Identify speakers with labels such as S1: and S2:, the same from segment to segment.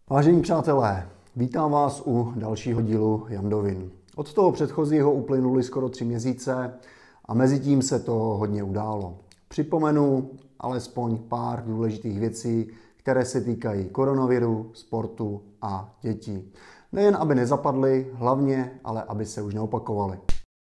S1: Vážení přátelé, vítám vás u dalšího dílu Jandovin. Od toho předchozího uplynuly skoro 3 měsíce a mezi tím se to hodně událo. Připomenu alespoň pár důležitých věcí, které se týkají koronaviru, sportu a dětí. Nejen aby nezapadly, hlavně, ale aby se už neopakovaly.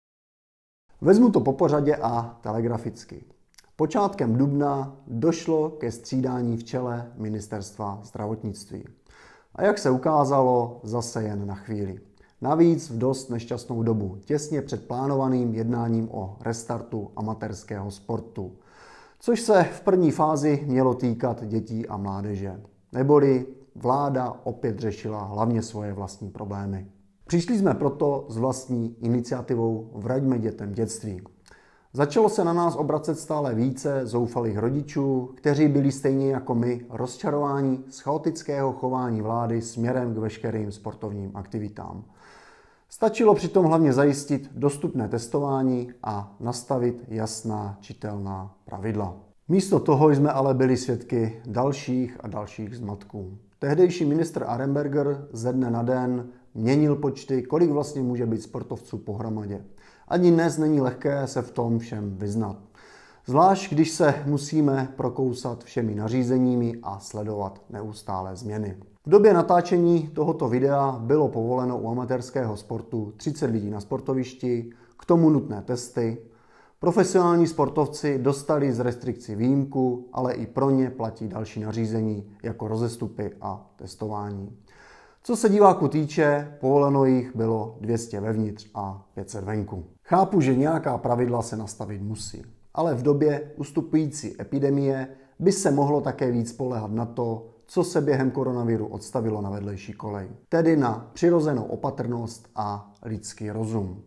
S1: Vezmu to po pořadě a telegraficky. Počátkem dubna došlo ke střídání v čele ministerstva zdravotnictví. A jak se ukázalo, zase jen na chvíli. Navíc v dost nešťastnou dobu, těsně před plánovaným jednáním o restartu amatérského sportu. Což se v první fázi mělo týkat dětí a mládeže. Neboli vláda opět řešila hlavně svoje vlastní problémy. Přišli jsme proto s vlastní iniciativou Vraťme dětem dětství. Začalo se na nás obracet stále více zoufalých rodičů, kteří byli stejně jako my rozčarováni z chaotického chování vlády směrem k veškerým sportovním aktivitám. Stačilo přitom hlavně zajistit dostupné testování a nastavit jasná, čitelná pravidla. Místo toho jsme ale byli svědky dalších a dalších zmatků. Tehdejší ministr Arenberger ze dne na den měnil počty, kolik vlastně může být sportovců pohromadě. Ani dnes není lehké se v tom všem vyznat. Zvlášť, když se musíme prokousat všemi nařízeními a sledovat neustálé změny. V době natáčení tohoto videa bylo povoleno u amatérského sportu 30 lidí na sportovišti, k tomu nutné testy. Profesionální sportovci dostali z restrikcí výjimku, ale i pro ně platí další nařízení jako rozestupy a testování. Co se diváků týče, povoleno jich bylo 200 vevnitř a 500 venku. Chápu, že nějaká pravidla se nastavit musí, ale v době ustupující epidemie by se mohlo také víc spoléhat na to, co se během koronaviru odstavilo na vedlejší kolej, tedy na přirozenou opatrnost a lidský rozum.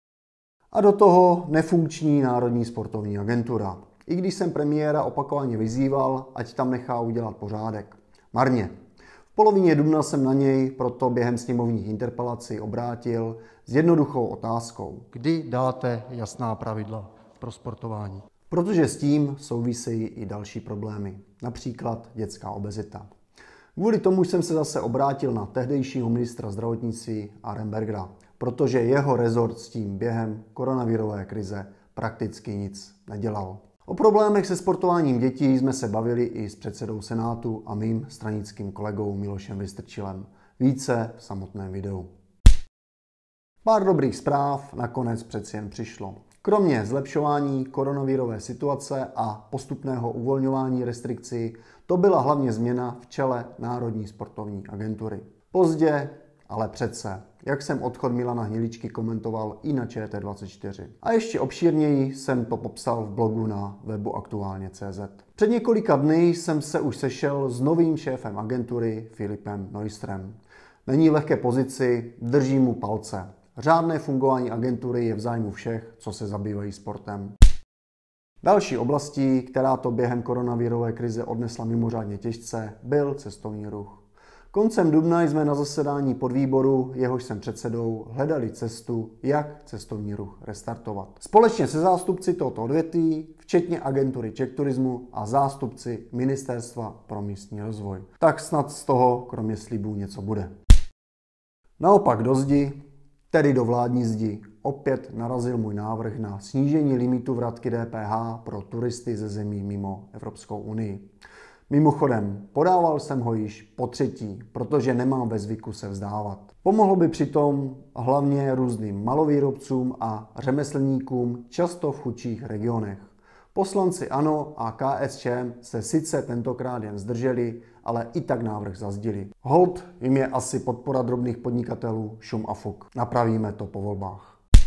S1: A do toho nefunkční Národní sportovní agentura. I když jsem premiéra opakovaně vyzýval, ať tam nechá udělat pořádek. Marně. V polovině dubna jsem na něj proto během sněmovních interpelací obrátil s jednoduchou otázkou. Kdy dáte jasná pravidla pro sportování? Protože s tím souvisejí i další problémy, například dětská obezita. Kvůli tomu jsem se zase obrátil na tehdejšího ministra zdravotnictví Arenbergera, protože jeho rezort s tím během koronavirové krize prakticky nic nedělal. O problémech se sportováním dětí jsme se bavili i s předsedou Senátu a mým stranickým kolegou Milošem Vystrčilem. Více v samotném videu. Pár dobrých zpráv nakonec přeci jen přišlo. Kromě zlepšování koronavirové situace a postupného uvolňování restrikcí, to byla hlavně změna v čele Národní sportovní agentury. Pozdě, ale přece, jak jsem odchod Milana Hniličky komentoval i na ČT24. A ještě obšírněji jsem to popsal v blogu na webu aktuálně.cz. Před několika dny jsem se už sešel s novým šéfem agentury Filipem Neustrem. Není v lehké pozici, držím mu palce. Řádné fungování agentury je v zájmu všech, co se zabývají sportem. Další oblastí, která to během koronavirové krize odnesla mimořádně těžce, byl cestovní ruch. Koncem dubna jsme na zasedání podvýboru, jehož jsem předsedou, hledali cestu, jak cestovní ruch restartovat. Společně se zástupci tohoto odvětví, včetně agentury Czech Turismu a zástupci Ministerstva pro místní rozvoj. Tak snad z toho, kromě slibů, něco bude. Naopak do zdi, tedy do vládní zdi, opět narazil můj návrh na snížení limitu vratky DPH pro turisty ze zemí mimo Evropskou unii. Mimochodem, podával jsem ho již po 3., protože nemám ve zvyku se vzdávat. Pomohlo by přitom hlavně různým malovýrobcům a řemeslníkům, často v chudších regionech. Poslanci ANO a KSČM se sice tentokrát jen zdrželi, ale i tak návrh zazdili. Holt jim je asi podpora drobných podnikatelů šum a fuk. Napravíme to po volbách.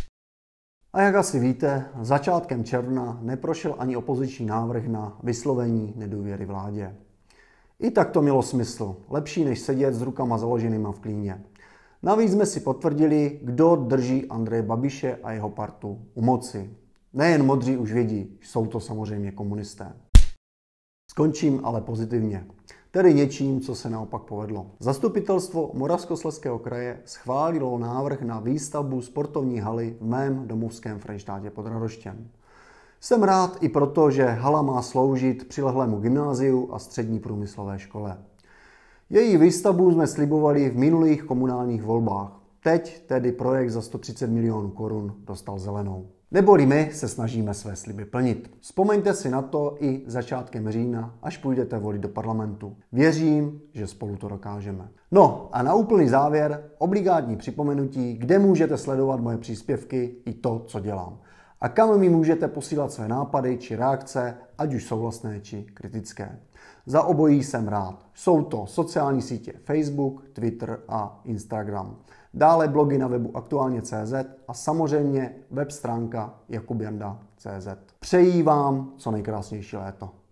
S1: A jak asi víte, začátkem června neprošel ani opoziční návrh na vyslovení nedůvěry vládě. I tak to mělo smysl, lepší než sedět s rukama založenýma v klíně. Navíc jsme si potvrdili, kdo drží Andreje Babiše a jeho partu u moci. Nejen modří už vědí, jsou to samozřejmě komunisté. Skončím ale pozitivně. Tedy něčím, co se naopak povedlo. Zastupitelstvo Moravskoslezského kraje schválilo návrh na výstavbu sportovní haly v mém domovském Frenštátě pod Radhoštěm. Jsem rád i proto, že hala má sloužit přilehlého gymnáziu a střední průmyslové škole. Její výstavbu jsme slibovali v minulých komunálních volbách. Teď tedy projekt za 130 milionů korun dostal zelenou. Neboli my se snažíme své sliby plnit. Vzpomeňte si na to i začátkem října, až půjdete volit do parlamentu. Věřím, že spolu to dokážeme. No a na úplný závěr obligátní připomenutí, kde můžete sledovat moje příspěvky i to, co dělám. A kam mi můžete posílat své nápady či reakce, ať už souhlasné či kritické. Za obojí jsem rád. Jsou to sociální sítě Facebook, Twitter a Instagram. Dále blogy na webu aktuálně.cz a samozřejmě web stránka jakubjanda.cz. Přeji vám co nejkrásnější léto.